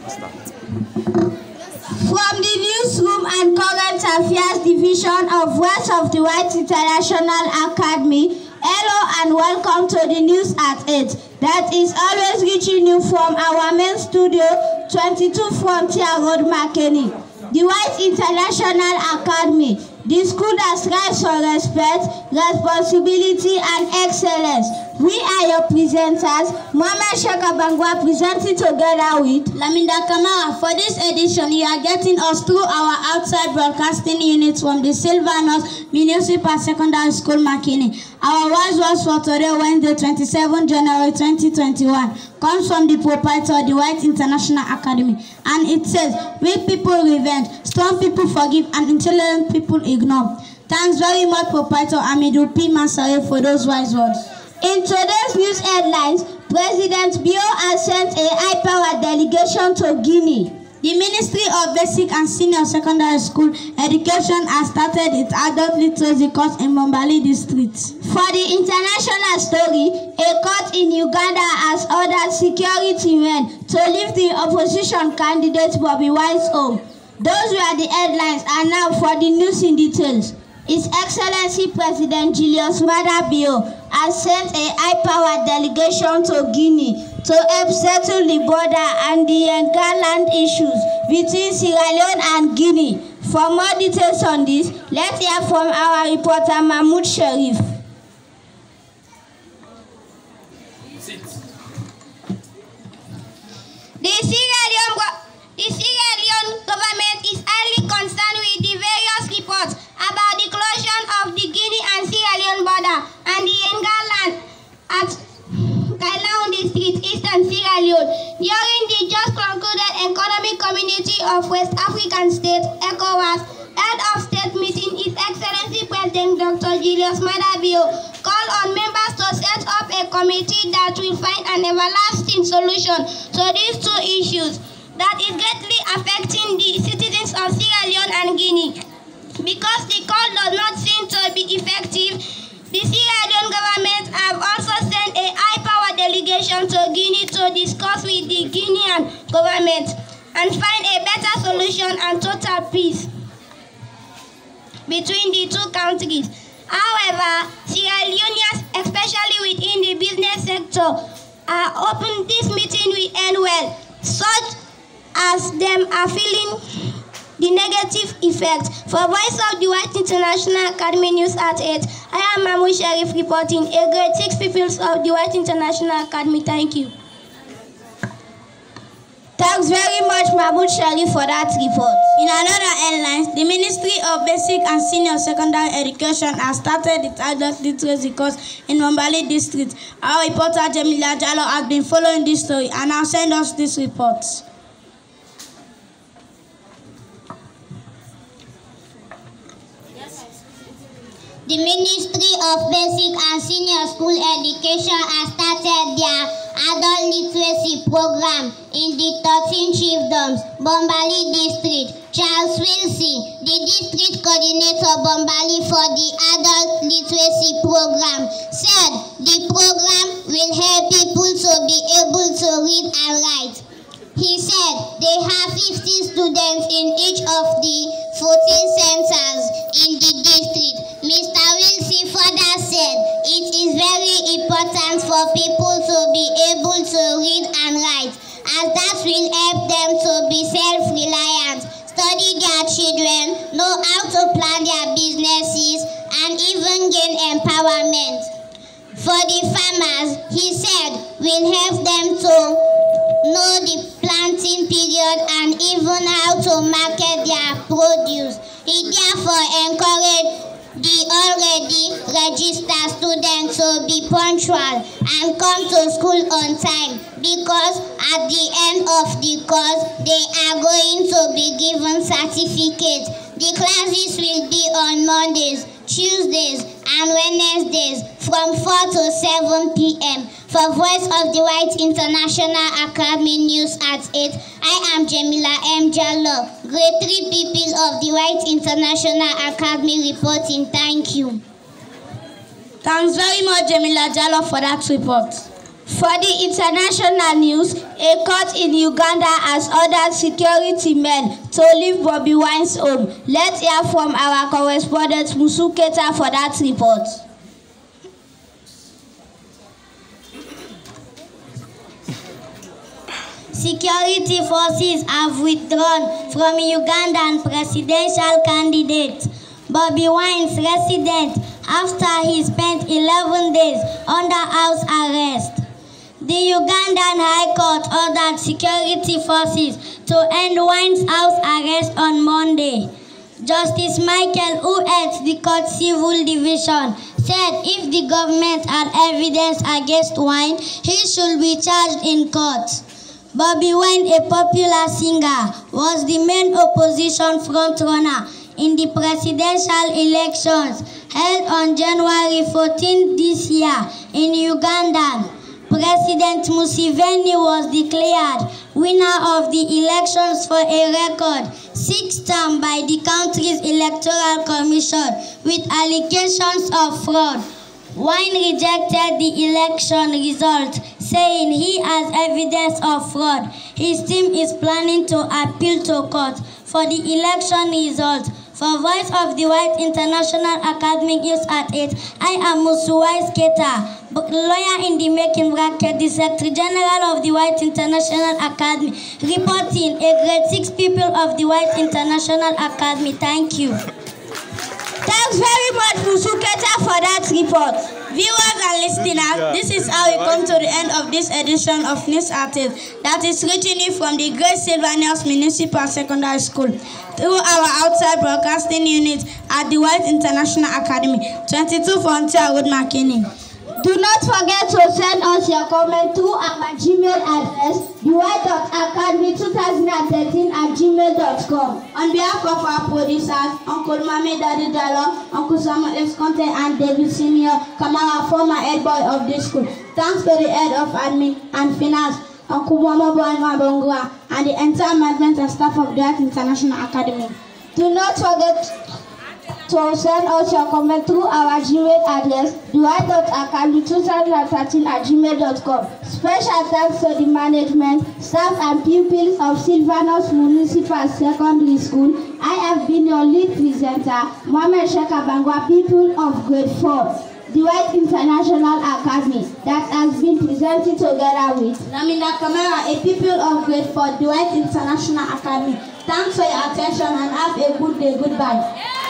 From the Newsroom and Current Affairs Division of West of the White International Academy, hello and welcome to the news at 8. That is always reaching you from our main studio, 22 Frontier Road, Makeni. The White International Academy, the school that strives for respect, responsibility, and excellence. We are your presenters, Mohamed Shekabangwa, presenting together with Laminda Kamara. For this edition, you are getting us through our outside broadcasting units from the Sylvanus Municipal Secondary School, Makini. Our wise words for today, Wednesday, 27 January 2021, comes from the proprietor of the White International Academy, and it says, weak people revenge, strong people forgive, and intelligent people ignore. Thanks very much, proprietor Amidou P. Mansare, for those wise words. In today's news headlines, President Bio has sent a high-powered delegation to Guinea. The Ministry of Basic and Senior Secondary School Education has started its adult literacy course in Bombali district. For the international story, a court in Uganda has ordered security men to leave the opposition candidate Bobby Wine's home. Those were the headlines, and now for the news in details. His Excellency President Julius Maada Bio has sent a high-powered delegation to Guinea to help settle the border and the Yenga land issues between Sierra Leone and Guinea. For more details on this, let's hear from our reporter Mahmoud Sharif. The Sierra Leone government is highly concerned with the various reports about the closure of the Guinea and Sierra Leone border and the Yenga land at Kailahun district, eastern Sierra Leone. During the just concluded Economic Community of West African States, ECOWAS, head of state meeting, His Excellency President Dr. Julius Maada Bio called on members to set up a committee that will find an everlasting solution to these two issues that is greatly affecting the citizens of Sierra Leone and Guinea. Because the call does not seem to be effective, the Sierra Leone government have also sent a high-powered delegation to Guinea to discuss with the Guinean government and find a better solution and total peace between the two countries. However, Sierra Leoneans, especially within the business sector, are hoping this meeting will end well, such as them are feeling the negative effect. For Voice of the White International Academy News at 8, I am Mahmoud Sharif reporting, a grade 6 pupils of the White International Academy. Thank you. Thanks very much, Mahmoud Sharif, for that report. In another headlines, the Ministry of Basic and Senior Secondary Education has started its adult literacy course in Bombali district. Our reporter Jamila Jallo has been following this story and now send us this report. The Ministry of Basic and Senior School Education has started their adult literacy program in the 13 chiefdoms, Bombali district. Charles Wilson, the district coordinator Bombali for the adult literacy program, said the program will help people to be able to read and write. He said they have 50 students in each of the 14 centers in the district. Mr. Wilson further said it is very important for people to be able to read and write, as that will help them to be self-reliant, study their children, know how to plan their businesses, and even gain empowerment. For the farmers, he said, will help them to know the planting period and even how to market their produce. He therefore encouraged the already registered students to be punctual and come to school on time, because at the end of the course, they are going to be given certificates. The classes will be on Mondays, Tuesdays, and Wednesdays from 4 to 7 p.m. For Voice of the White International Academy News at 8, I am Jamila M. Jallo, grade 3 pupil of the White International Academy reporting. Thank you. Thanks very much, Jamila Jallo, for that report. For the international news, a court in Uganda has ordered security men to leave Bobi Wine's home. Let's hear from our correspondent Musuketa for that report. Security forces have withdrawn from Ugandan presidential candidate Bobi Wine's residence after he spent 11 days under house arrest. The Ugandan High Court ordered security forces to end Wine's house arrest on Monday. Justice Michael, who heads the court's civil division, said if the government had evidence against Wine, he should be charged in court. Bobi Wine, a popular singer, was the main opposition frontrunner in the presidential elections held on January 14 this year in Uganda. President Museveni was declared winner of the elections for a record 6th term by the country's electoral commission with allegations of fraud. Wine rejected the election result, saying he has evidence of fraud. His team is planning to appeal to court for the election result. For Voice of the White International Academic News at 8, I am Musuwais Keta, lawyer in the making bracket, the Secretary General of the White International Academy, reporting a grade 6 pupil of the White International Academy. Thank you. Thanks very much, Musuketa, for that report. Viewers and listeners, this is how we come to the end of this edition of News at 8 that is reaching you from the Great Sylvanus Municipal Secondary School through our outside broadcasting unit at the White International Academy, 22 Frontier Road, Makini. Do not forget to send us your comment through our Gmail address, thewhite.academy2013@gmail.com. On behalf of our producers, Uncle Mame Daddy Dalo, Uncle Samuel F. Conte, and David Senior, Kamara, former head boy of this school. Thanks to the head of admin and finance, Uncle Mama Boy Mabongua, and the entire management and staff of the White International Academy. Do not forget to send us your comment through our Gmail address, thewhite.academy2013@gmail.com. Special thanks to the management, staff, and pupils of Sylvanus Municipal Secondary School. I have been your lead presenter, Mohamed Sheka Bangwa, pupil of grade 4. The White International Academy that has been presented together with Namina Kamara, a pupil of grade 4, the White International Academy. Thanks for your attention and have a good day. Goodbye.